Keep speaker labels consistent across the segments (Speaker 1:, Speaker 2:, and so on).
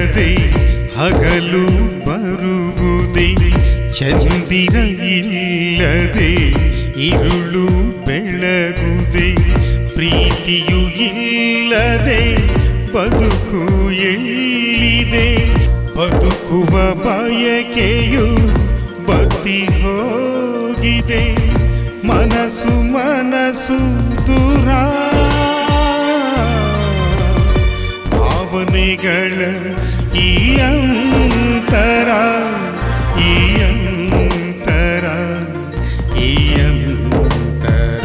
Speaker 1: ಇಲ್ಲದೆ ಹಗಲು ಬರುವುದೇ, ಚಂದಿರ ಇಲ್ಲದೆ ಇರುಳು ಬೆಳಗುವುದೇ, ಪ್ರೀತಿಯು ಇಲ್ಲದೆ ಬದುಕು ಎಲ್ಲಿದೆ, ಬದುಕುವ ಬಯಕೆಯು ಬತ್ತಿ ಹೋಗಿದೆ, ಮನಸ್ಸು ಮನಸ್ಸು ದೂರ, ಭಾವನೆಗಳ ಈ ಅಂತರ, ಈ ಅಂತರ, ಈ ಅಂತರ.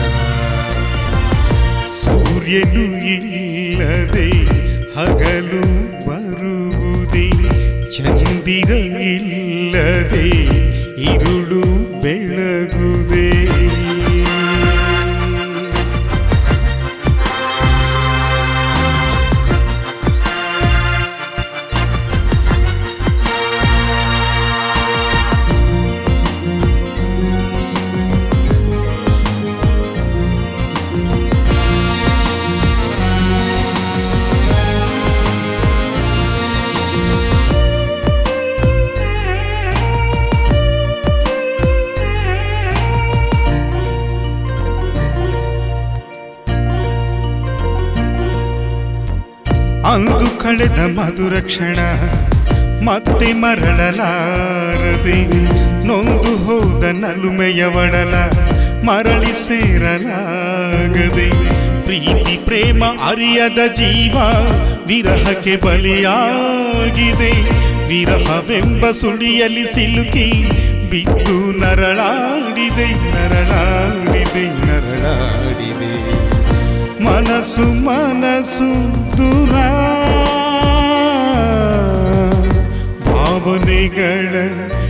Speaker 1: ಸೂರ್ಯನು ಇಲ್ಲದೆ ಹಗಲು ಬರುವುದೇ, ಚಂದಿರ ಇಲ್ಲದೆ ಇರುಳು ಬೆಳಗುವುದೇ. ಅಂದು ಕಳೆದ ಮಧುರ ಕ್ಷಣ ಮತ್ತೆ ಮರಳಲಾರದೆ, ನೊಂದು ಹೋದ ನಲುಮೆಯ ಒಡಲ ಮರಳಿ ಸೇರಲಾಗದೆ, ಪ್ರೀತಿ ಪ್ರೇಮ ಅರಿಯದ ಜೀವ ವಿರಹಕ್ಕೆ ಬಲಿಯಾಗಿದೆ, ವಿರಹವೆಂಬ ಸುಳಿಯಲ್ಲಿ ಸಿಲುಕಿ ಬಿದ್ದು ನರಳಾಡಿದೆ, ನರಳಾಡಿದೆ, ನರಳಾಡಿದೆ. ಮನಸ್ಸು ಮನಸ್ಸು ದೂರ, ಭಾವನೆಗಳ